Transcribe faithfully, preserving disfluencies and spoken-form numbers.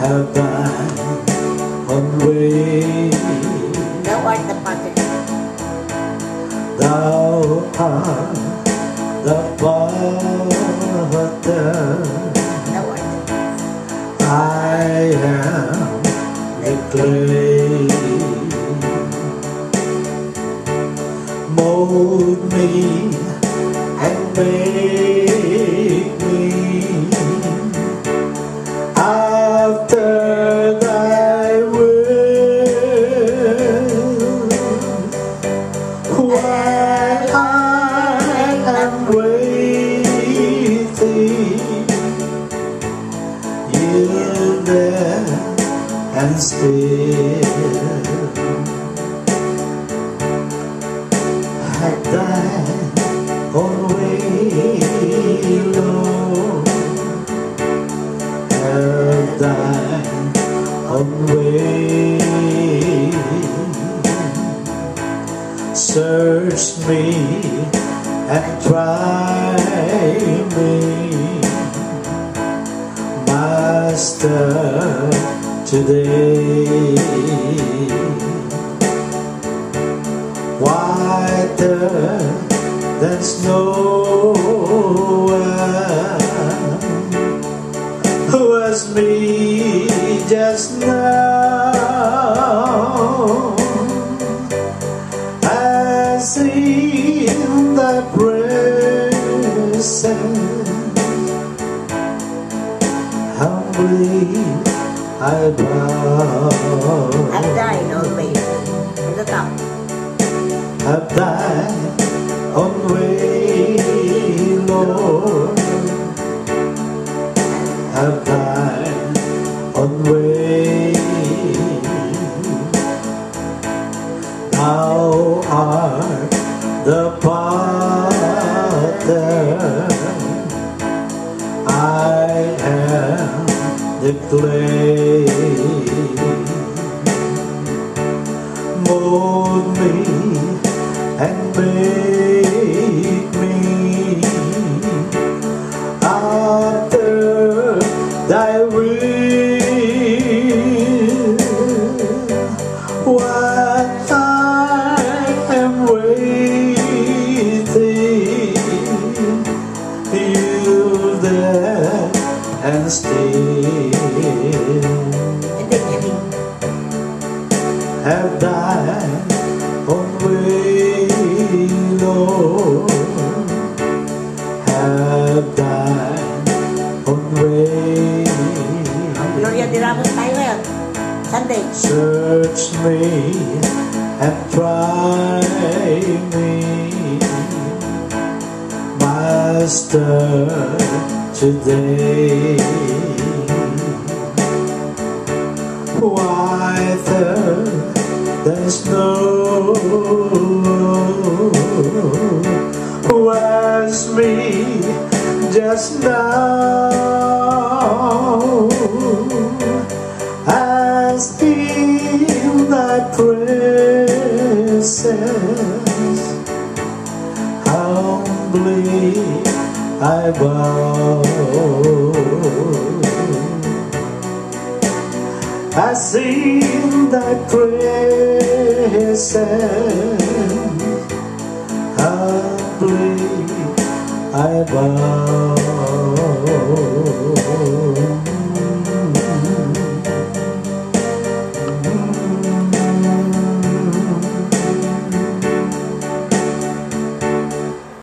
have thine own way. Thou art the potter. Thou art the potter. Thou art the I am the clay. Mold me and make me after thy will. While I am waiting, yielded and still, have thine own way, Lord. Have thine own way. Search me and try me, Master, today. Whiter than snow, was me just now, as in thy presence, humbly I bow. Have thine own way. On the top. Have thine own way, Lord. Have thine own way. Thou art the potter. I am the clay. Mold me and make me after thy will. While I am waiting, you there and still, have thine own way, Lord. Have thine own way. Gloria de Ramos tayo ngayon. Sunday. Search me and try me, Master, today. Whiter than snow, was me just now, as in thy presence, humbly I bow. As in thy presence, humbly I bow.